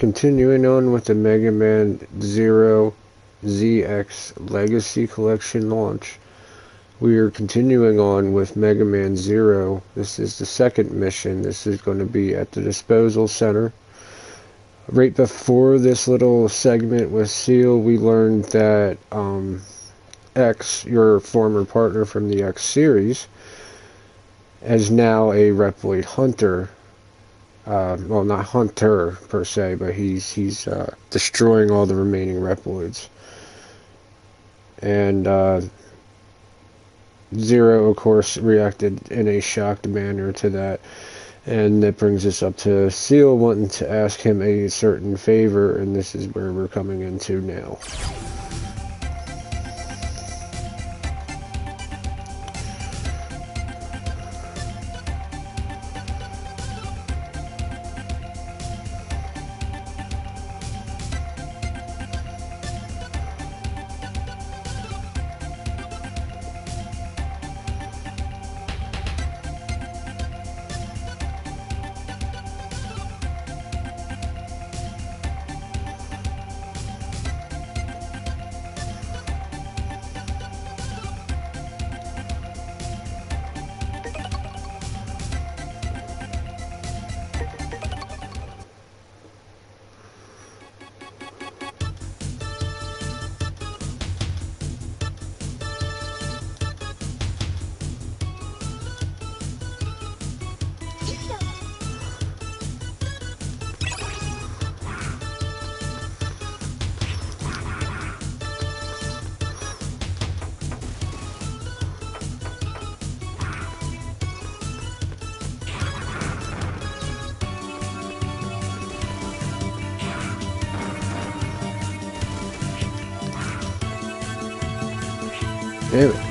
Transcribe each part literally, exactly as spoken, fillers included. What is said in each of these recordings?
Continuing on with the Mega Man Zero Z X Legacy Collection launch, we are continuing on with Mega Man Zero. This is the second mission. This is going to be at the disposal center. Right before this little segment with Seal, we learned that um, X, your former partner from the X series, is now a Reploid hunter. Uh, well, not hunter per se, but he's he's uh, destroying all the remaining Reploids. And uh, Zero, of course, reacted in a shocked manner to that. And that brings us up to Seal wanting to ask him a certain favor, and this is where we're coming into now. Damn it.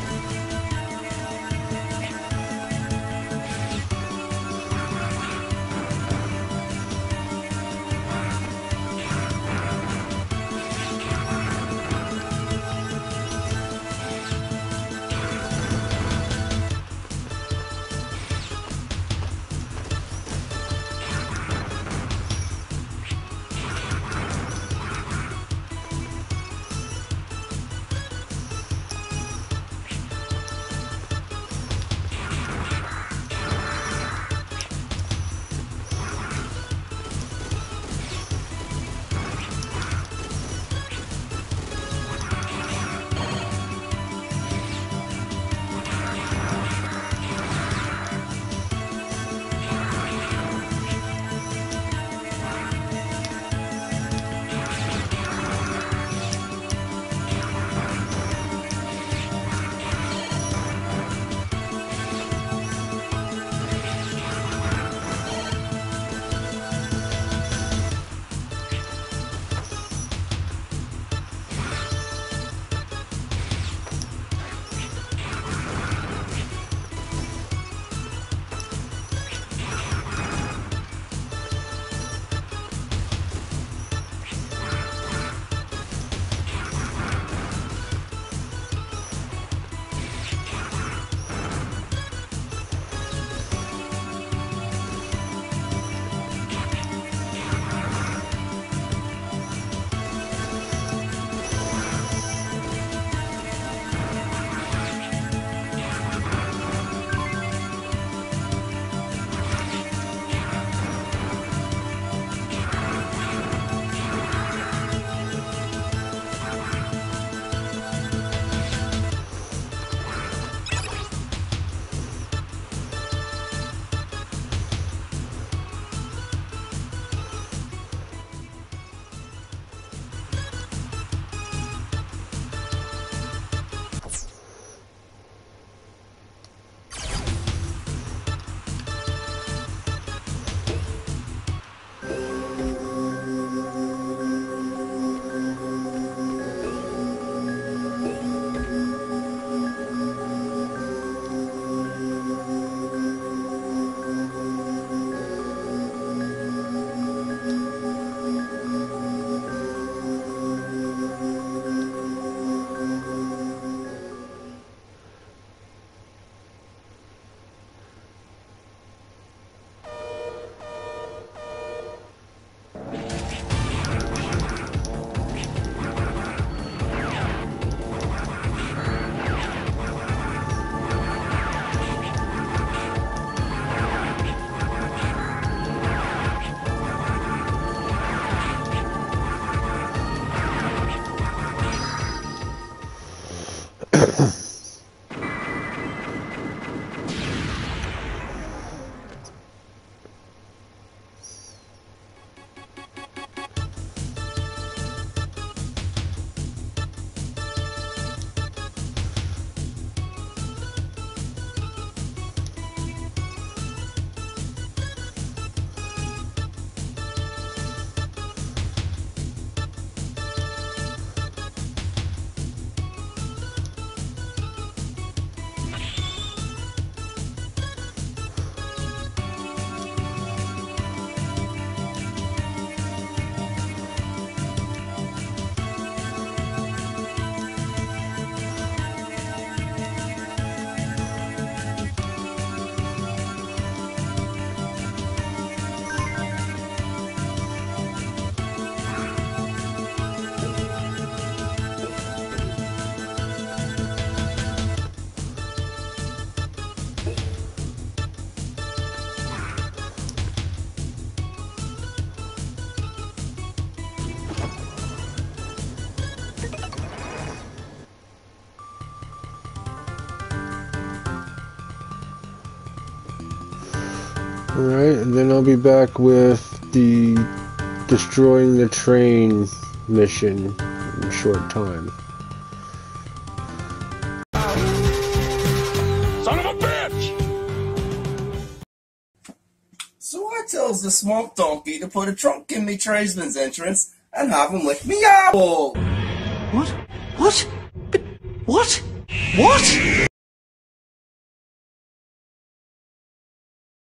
Alright, and then I'll be back with the destroying the train mission in a short time. Son of a bitch! So I tells the swamp donkey to put a trunk in me tradesman's entrance and have him lick me apple. What? What? But what? What?